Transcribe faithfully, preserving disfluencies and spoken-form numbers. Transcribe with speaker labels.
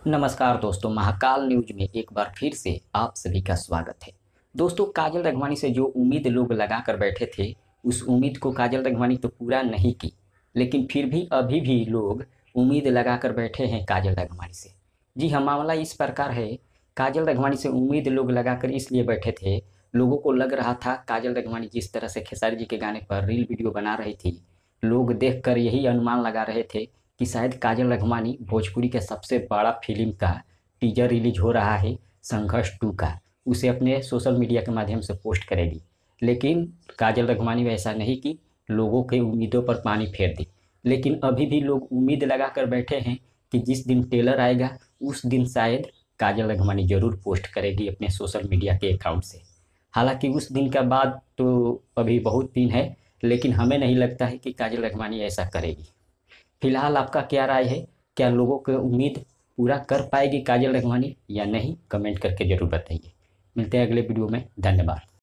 Speaker 1: नमस्कार दोस्तों, महाकाल न्यूज में एक बार फिर से आप सभी का स्वागत है। दोस्तों, काजल रघवानी से जो उम्मीद लोग लगा कर बैठे थे, उस उम्मीद को काजल रघवानी तो पूरा नहीं की, लेकिन फिर भी अभी भी लोग उम्मीद लगा कर बैठे हैं काजल रघवानी से। जी हाँ, मामला इस प्रकार है। काजल रघवानी से उम्मीद लोग लगा कर इसलिए बैठे थे, लोगों को लग रहा था काजल रघवानी जिस तरह से खेसारी जी के गाने पर रील वीडियो बना रही थी, लोग देख कर यही अनुमान लगा रहे थे कि शायद काजल रघवानी भोजपुरी के सबसे बड़ा फिल्म का टीजर रिलीज हो रहा है संघर्ष टू का, उसे अपने सोशल मीडिया के माध्यम से पोस्ट करेगी। लेकिन काजल रघवानी वैसा नहीं की, लोगों के उम्मीदों पर पानी फेर दी। लेकिन अभी भी लोग उम्मीद लगा कर बैठे हैं कि जिस दिन टेलर आएगा उस दिन शायद काजल रघवानी ज़रूर पोस्ट करेगी अपने सोशल मीडिया के अकाउंट से। हालांकि उस दिन का बाद तो अभी बहुत दिन है, लेकिन हमें नहीं लगता है कि काजल रघवानी ऐसा करेगी। फिलहाल आपका क्या राय है? क्या लोगों की उम्मीद पूरा कर पाएगी काजल रघवानी या नहीं? कमेंट करके ज़रूर बताइए। मिलते हैं अगले वीडियो में। धन्यवाद।